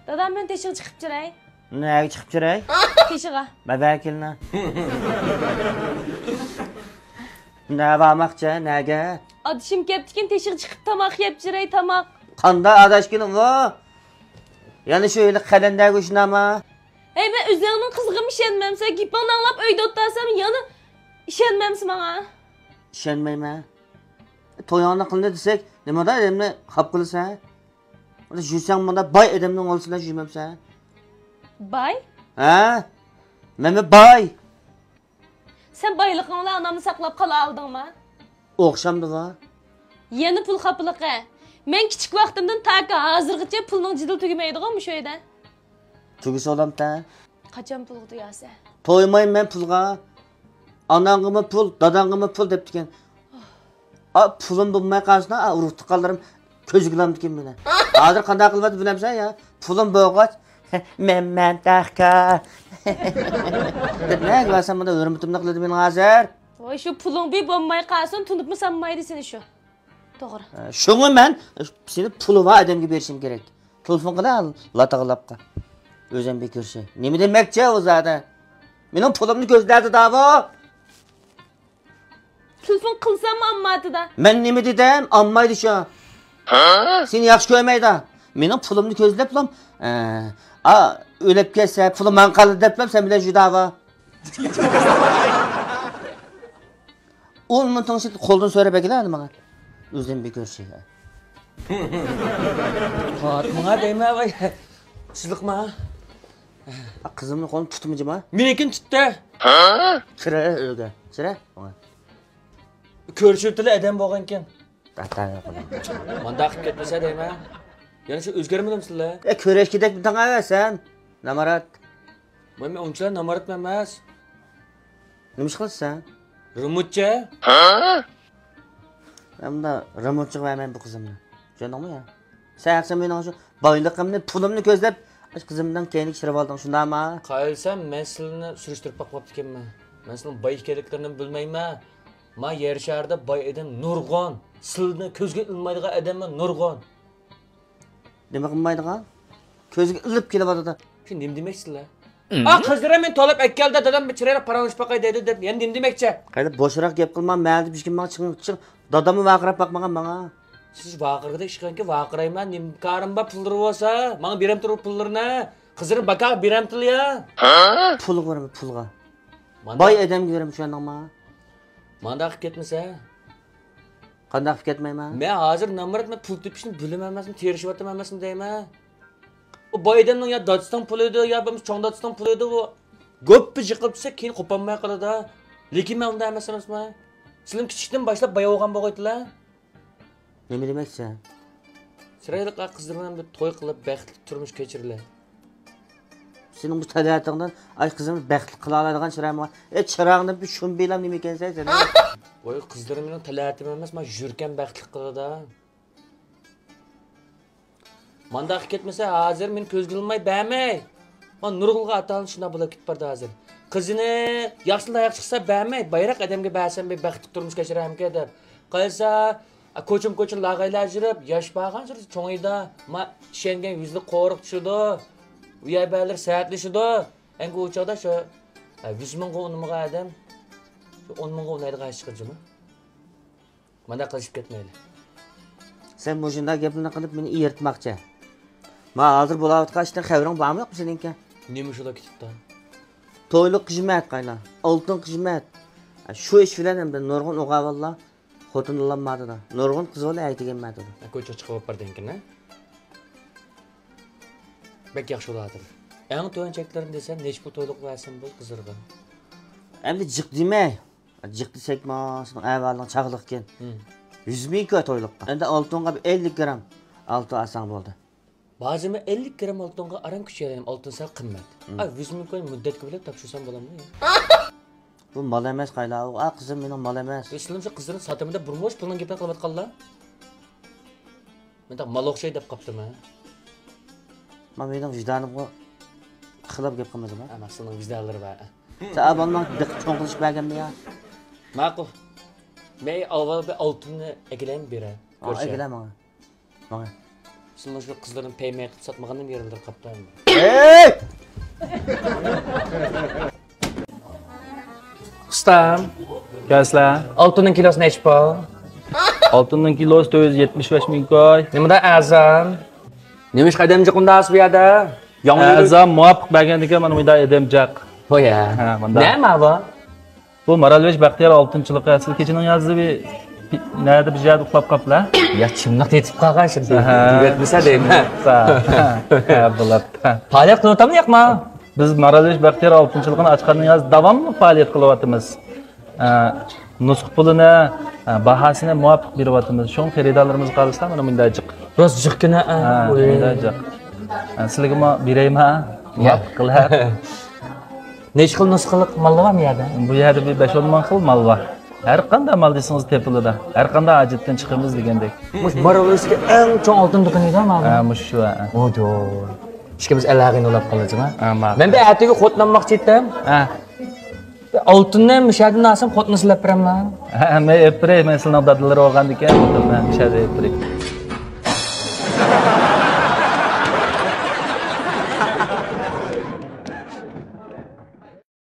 Dadam ben teşhir çıkıp jiray. Nega chiqib jiray? Teşhirga. Mabakilna. Nega bormoqchi, nega? Adışım keptikin teşhir çıkıp tamak yep jiray tamak. Qanda adashkinim vo? Yani şöyle qalanda go'shnama. Ey ben özlerimin kızgım işenmemse, gipon anlap öyde otasam yanı işenmemsin bana. Ishonmayman. To'yonni qildi desak, nimada elimni xap qilsa? Jursang bunda boy odamning oldisida yurmamsan. Bay? Ha? Men boy. Sen baylıqınla anamı saklap qala aldın mı? O'xshamdi va. Yeni pul kapılıqı. Men kichik vaqtimdan ta ki hazırgıcha pulning jidil tugamaydigan shu yerda. Tugisi olamda. Qachon pul tugasa? To'ymayman pulga. Anangımı pul, dadangımı pul dep diken. A pulim bo'lmay qolsa, urug' tuqqanlarim ko'zgilamdi kim meni. Hozir qanday qilib bilamsan ya? Pulim bo'lg'ach, men taqqa. Ne qilsam bunda hurmatimni qiladi men hozir. Voy shu puling bir bo'lmay qolsin, tunibmi sanmaydi seni shu. To'g'ri. Shuni men seni puli va odamga berishim kerak. Telefon qila, latag'labqa. O'zim bir ko'rsa. Nima demakchi o'zada? Mening pulimni ko'zladi davo. Telefon qilsam ammatida. Men nima dedim? Ammaydi shu. Seni yaxshi ko'rmaydi. Mening pulimni ko'zlab lam. O'lib ketsa, pulim men qoldi deblam sen bilan judava. 10 ming tongsi qo'ldan so'rab keladi menga. O'zim bir ko'rsa. Fatmaga deyma voy. Sizliqma. Qizimni qo'lini tutmijima? Menikin tutdi. Kira o'ga. Kira. Ko'rishibdi adam bo'lgan ekan. Tataya qo'lim. Manda qilib ketmasa deyma. Yana shu o'zgarmadimsizlar? Ko'rishkidek tangavasan. Namarat. Men unchalar namarat emas. Nima ish qilsan? Rumutcha? Hamda remotchi qo'yaman bu qizimni. Tushundingmi ya? Sen mening shu boyliqimni, pulimni ko'zlab qizimdan keyin ishirib olding, shundaymi? Qaylsam men sizlarni surishtirib boqmabdi ekanman. Men sizlarning boy ekanliklarini bilmayman. Men yer sharida boy odam nurg'on. Sizlarni ko'zga ilmaydigan odamman nurg'on. Nima qilmaydigan? Ko'zga ilib kelyapti. Shu nima demoqsizlar? Qizlar men to'lib akkalda dadam bichirayra paranish boqay dedi deb, endi nima demoqchi? Qayda boshroq gap qilma, mayli hech kim chiqib dadamni vaqirab boqmagan menga. Siz vaqirda ish qilganki vaqirayman, nimkarim bor pullar bo'lsa, menga beram turib pullarni. Qizlarni baqa beram til ya. Pul qo'yma, pulga. Boy odamga beram tushundingmi? Manda qilib ketmasa, qanday qilib ketmayman? Men hozir namoratni pul tepishni bilmayman, terishyapman emasmi deyman. O boy odamning ya Dodiston puli edi, ya biz cho'ng Dodiston puli edi bu. Go'ppi yiqilibsa, keyin qo'polmay qoladi. Lekin men unda emas emasman. Sizlar kichikdan boshlab boyo'g'an bo'g'aydilar. Nima demaksan? Chiroyli qizlar bilan bir to'y qilib, baxtli turmush kechirlar. Sening bu tabiatingdan ay qizimni baxtli qila oladigan chiroyim bor. Chirog'ni bir shun bilam nima ekansan sen? Voy qizlarim mening talatim emas, men yurgan baxtli qiladi. Manda qilib ketmasa, hozir men ko'zgilmay bamay. Men Nurgulga atalib shunda bo'lib ketib bardi hozir. Qizini yaxshilab yaxshi chiqsa bamay, bayroq odamga ba'san bir baxtli turmush kechiraman deb. Qilsa ko'chim lag'aylar yurib, yosh bag'an sirsi cho'ngida, men ishongan yuzli qo'riq tushidi. Uyabalar saatlashidi. Endi u chog'da shu 100 mingga unmagan odam 10 mingga unaydigan ish qilishmi? Manda qilishib ketmaydi. Sen bu shunday gaplarni qilib meni iyirtmoqchi. Men hozir bo'layotgan ishdan xabaring bormi yo'qmi seninki? Nima shula ketibdi? To'ylik xizmat qaylar. Oltin xizmat. Shu ish bilan ham nurg'un o'g'avalla xotinlanmadi. Nurg'un qiz bola aytganmadi. Ko'cha chiqib bardingkin, ha? Bek yaxshi bo'lardi. Eng to'yinchaklarim desam, nech pul to'yliq versin bu qizlarga. Endi jiq demay. Jiq desekmi, avvaldan chaqliqken. 100 ming to'yliqqa. Endi oltinga 50 gram oltin olsang bo'ldi. Ba'zimi 50 gram oltinga aram kuchayam, oltin sal qimmat. 100 ming ko'y muddatga bilib topshirsam bo'ladimi? Bu mal emas qaylar. Qizim mening mal emas. Islamcha qizlarni sotimida burmosh pulning gapini qilib atqanlar. Men mal o'xshay deb qopdim-a. Men mening vijdonimga qilib gap qilmadim. Amasning vijdonlari bor. Sen bo'lmang diqqat qilish berganmi ya? Ma'qul. Men avval bir oltinni egilayim bera. Egilam menga. Menga. Sizin şu kızların peymeye kıp satmağının yerindir kaptan. Hey! Ustam, Kaçlar? altının kilosu neç bu? Altının kilosu 475 ming koy. Nimada azam? Nemiş kademci kundas bu yada? Azam muvaffaq bergandiga mana bunda edemjaq. O ya. Ha, bunda. Nima bu? Bu Maralbek Baxtiyor oltinchiligi asli kechining yozdi bir nada bir joyda uxlab qoplar. Ya chimnaq yetib qolgan şimdi. Aha. Tugatmasa deyman. Ha, bo'ladi. Faoliyat qilib o'tamni yo'qmi? Biz Maralbek Baxtiyor oltinchiligini ochgandan yozdi davomli faoliyat qilyapmiz. Nusx pulini, bahosini muvaffaq beryapmiz. Shu xaridorlarimiz qolsa mana bunday jiq. Rost jiqqina. Ha, bunday jiq. Sizlarga mo beraymi? Muvaffaq qilib. Necha xil nusxaliq mal bormi yerda? Bu yerda bir 5-10 ming xil mal bor. Har qanday mal desangiz tepiladi. Har qanday ajitdan chiqamiz degandek. Mush Maralbekga eng chong oltin do'koni edi mana. Ha, mush shu. Odo. Ishkimiz alag'ini ulab qolajimi? Ha, Men bu atiga xotlanmoqchi edim. ha. Oltinni mishadini olsam xotni silab beraman. Ha, men epray, men sizlarning dadalari olgan ekan, men shada epray.